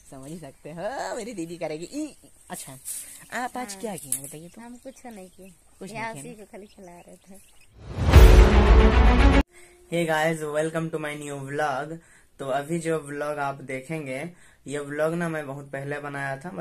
समझ ही सकते हो मेरी दीदी करेगी। अच्छा आप आज क्या किए बताइए तो। हम कुछ नहीं किए, कुछ यहाँ नहीं उसी किए। को खाली खिला रहे थे। Hey guys, welcome to my new vlog. तो अभी जो व्लॉग आप देखेंगे, ये व्लॉग ना मैं बहुत पहले बनाया था।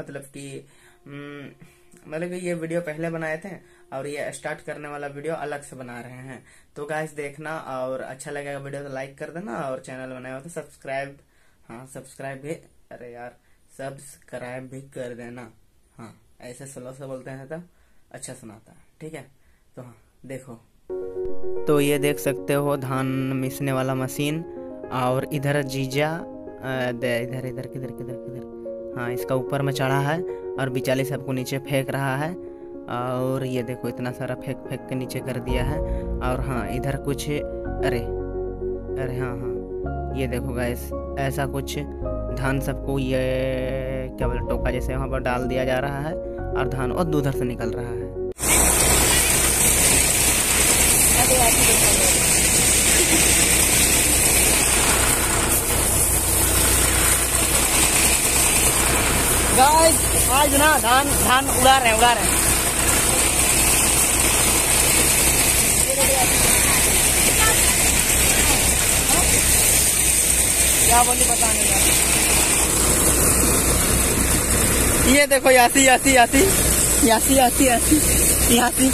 मतलब कि ये वीडियो पहले बनाए थे और ये स्टार्ट करने वाला वीडियो अलग से बना रहे हैं। तो गाइस देखना, और अच्छा लगेगा वीडियो तो लाइक कर देना, और चैनल बनाया हो तो सब्सक्राइब, हाँ सब्सक्राइब भी, अरे यार सब्सक्राइब भी कर देना। हाँ ऐसे स्लो से बोलते हैं तो अच्छा सुनाता है, ठीक है। तो हाँ देखो, तो ये देख सकते हो धान मिसने वाला मशीन, और इधर जीजा इधर इधर किधर किधर किधर, हाँ इसका ऊपर में चढ़ा है और बिचाली सबको नीचे फेंक रहा है। और ये देखो इतना सारा फेंक फेंक के नीचे कर दिया है। और हाँ इधर कुछ, अरे अरे हाँ हाँ ये देखो गाइस, ऐसा कुछ धान सबको ये क्या बोले टोका जैसे वहाँ पर डाल दिया जा रहा है, और धान और उधर से निकल रहा है। गाइस आज ना धान उड़ा रहे हैं। क्या बोली पता नहीं यार। ये देखो यासी यासी यासी यासी यासी यासी यासी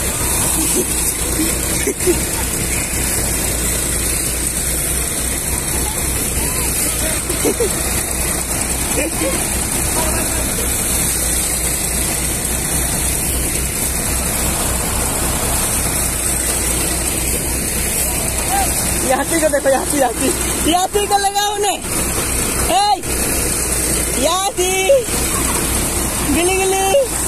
यासी को देखो, यासी यासी यासी को लगाओ ने, यासी गिली गिली।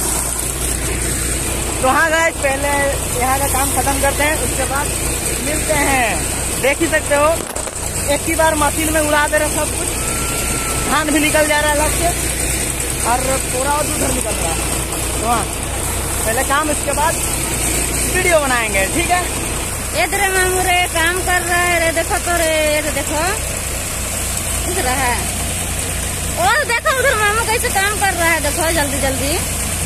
तो हाँ गाइस, पहले यहाँ का काम खत्म करते हैं, उसके बाद मिलते हैं। देख ही सकते हो एक ही बार मशीन में उड़ा दे रहे सब कुछ, धान भी निकल जा रहा है अलग से, और पूरा और उधर निकल रहा है। तो हाँ पहले काम, इसके बाद वीडियो बनाएंगे, ठीक है। इधर मामू रे काम कर रहा है रे, देखो तो रे, ये देखो दिख रहा है। और देखो उधर मामू कैसे काम कर रहा है, देखो जल्दी जल्दी।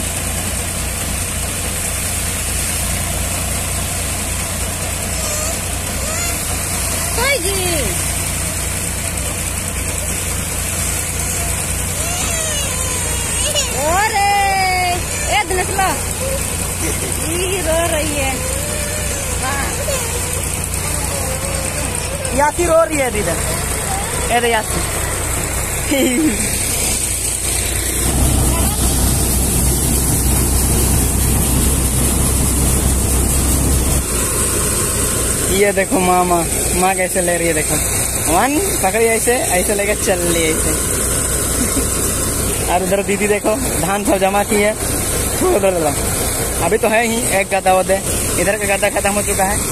कोई जी और ये दिनेश लो, ये रो रही है। यासी रो रही है दीदा, ए यासी ये देखो माँ कैसे ले रही है, देखो वन पकड़ी ऐसे ऐसे लेके चल रही है ऐसे। और उधर दीदी देखो धान सब जमा की है, उधर अभी तो है ही एक गदा वो दे, इधर का गदा खत्म हो चुका है।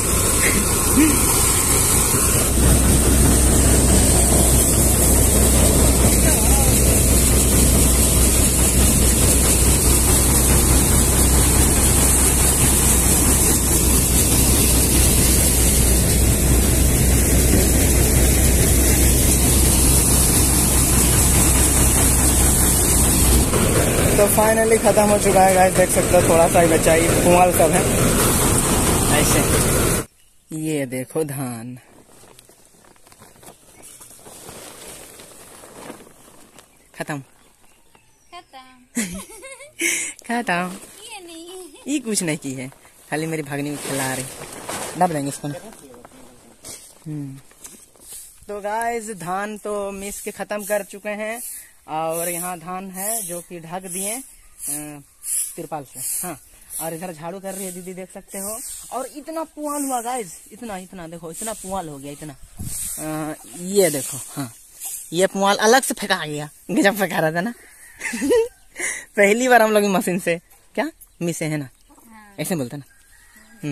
तो फाइनली खत्म हो चुका है गाइस, देख सकते हो थोड़ा सा ही बचा, ही कुआल सब है ऐसे। ये देखो धान खत्म खत्म। ये कुछ नहीं की है, खाली मेरी भागनी में खिला रही, दब देंगे इसको। तो गाइस धान तो मिस के खत्म कर चुके हैं, और यहाँ धान है जो कि ढक दिए तिरपाल से। हाँ और इधर झाड़ू कर रही है दीदी, देख सकते हो। और इतना पुआल हुआ गाइस, इतना देखो, इतना पुआल हो गया, इतना ये देखो। हाँ ये पुआल अलग से फेंका गया, गजब फेंका रहा था ना। पहली बार हम लोग मशीन से क्या मिसे है ना, ऐसे बोलते ना।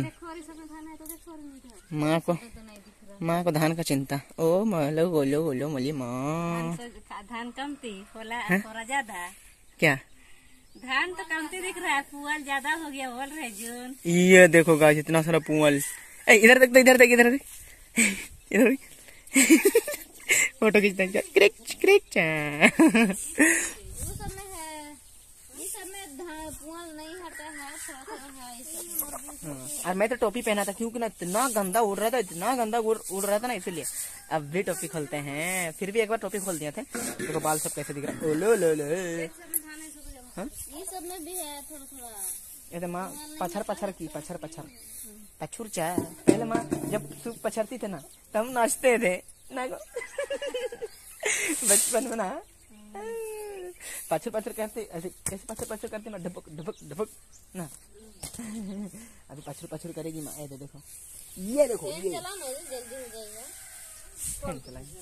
माँ को धान का चिंता, ओ मोलो बोलो बोलो मोली माँ, धान कमती थोड़ा ज्यादा, क्या धान तो कमती दिख रहा है, पुआल ज्यादा हो गया बोल रहे जून। ये देखो गाइस इतना सारा पुआल, इधर देख, इधर देख, इधर देख, इधर देख। फोटो खींचते हैं, और मैं तो टोपी पहना था क्योंकि ना इतना गंदा उड़ रहा था, इतना गंदा उड़ रहा था ना, इसीलिए। अब भी टोपी खोलते हैं, फिर भी एक बार टोपी खोल दिए थे। देखो बाल सब कैसे दिख रहा है। ओलो लो लो। ये सब में भी है थोड़ा थोड़ा। ये तो माँ पछर पछर की पछर पछर पछुर चाय। पहले माँ जब सूप पछरती थे ना तब नाचते थे ना बचपन में ना, पछर पछर करते ऐसे, कैसे पछर पछर करते ना, ढपक ढपक ढपक ना। अभी पछर पछर करेगी माँ। ये देखो, ये देखो, ये चला ना जल्दी हो जाएगा। फैन चलाएंगे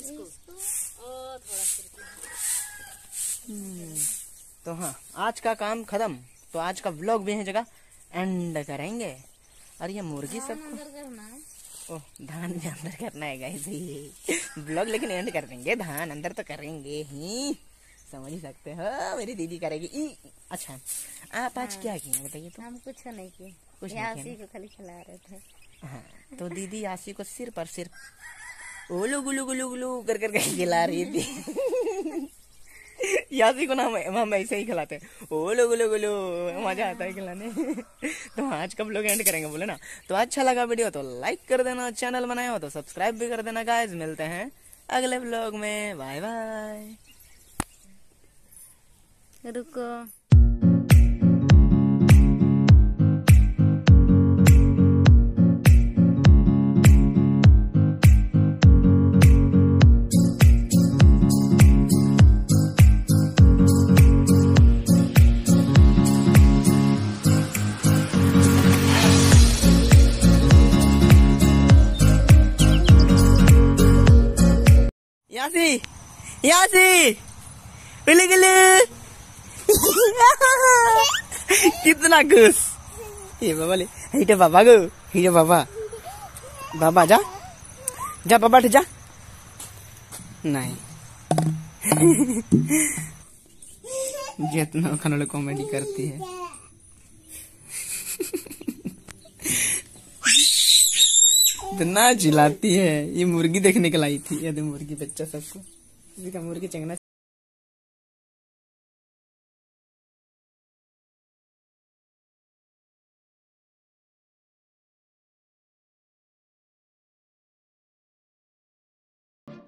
तो। हाँ, आज का काम खत्म, तो आज का व्लॉग भी है जगह एंड करेंगे। और ये मुर्गी सब ओह धान भी अंदर करना है गाइस ये ब्लॉग, लेकिन एंड कर देंगे, धान अंदर तो करेंगे ही, समझ ही सकते हो। मेरी दीदी करेगी। अच्छा आप आज क्या किए बताइए तो? हम कुछ नहीं किए, कुछ यासी को खाली खिला रहे थे। हाँ, तो दीदी यासी को सिर पर सिर ओलू गुलू गुलू गुलू कर कर खिला रही थी। यासी को ना हम ऐसे ही खिलाते हैं, ओलो गुलो गुलो, मजा आता है खिलाने। तो आज का व्लॉग एंड करेंगे बोले ना। तो अच्छा लगा वीडियो तो लाइक कर देना, चैनल बनाए हो तो सब्सक्राइब भी कर देना गाइस। मिलते हैं अगले व्लॉग में, बाय बाय। रुको यासी यासी गुलू गुलू। कितना खुश ये बाबा ले, हिटे बाबा गो, हिटे बाबा, बाबा जा जा, बाबा जा नहीं। जितना खाना कॉमेडी करती है। इतना चिल्लाती है। ये मुर्गी देखने के लाई थी, ये मुर्गी बच्चा सबको, किसी का मुर्गी चंगना